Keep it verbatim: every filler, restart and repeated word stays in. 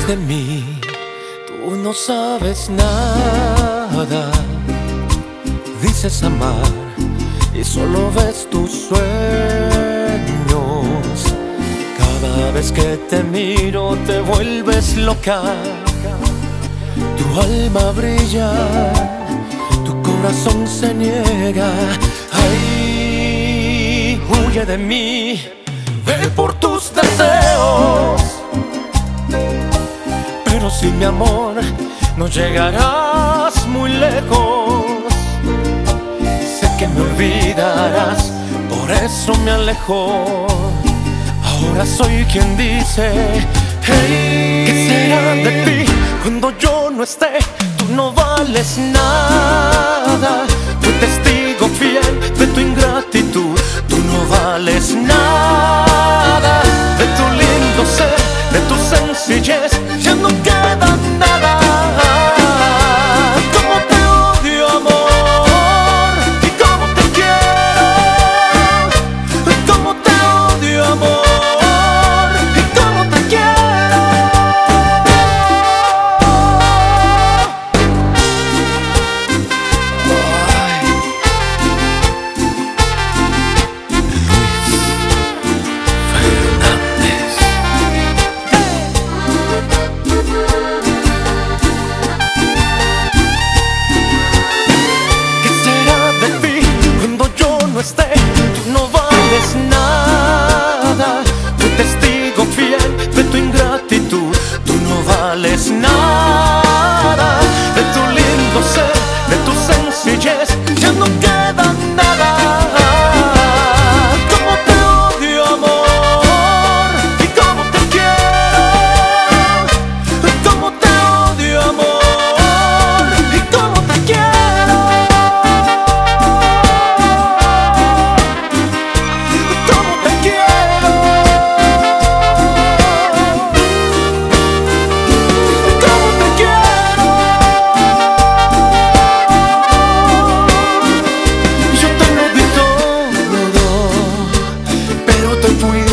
Pues de mí tú no sabes nada. Dices amar y solo ves tus sueños. Cada vez que te miro te vuelves loca. Tu alma brilla, tu corazón se niega. Ay, huye de mí, ve por tus deseos. Pero sin mi amor no llegarás muy lejos. Sé que me olvidarás, por eso me alejo. Ahora soy quien dice, hey, ¿qué será de ti cuando yo no esté? Tú no vales nada. Fui testigo fiel de tu ingratitud. Tú no vales nada. De tu lindo ser, de tu sencillez, ya no queda nada. Cómo te odio, amor, y cómo te quiero. Cómo te odio, amor, y cómo te quiero. Ay. Tú no vales nada. Fui testigo fiel de tu ingratitud. Tú no vales nada. De tu lindo ser, de tu sencillez, ya no queda nada. Cómo te odio, amor, y cómo te quiero. Cómo te odio, amor, y cómo te quiero. Te fuiste.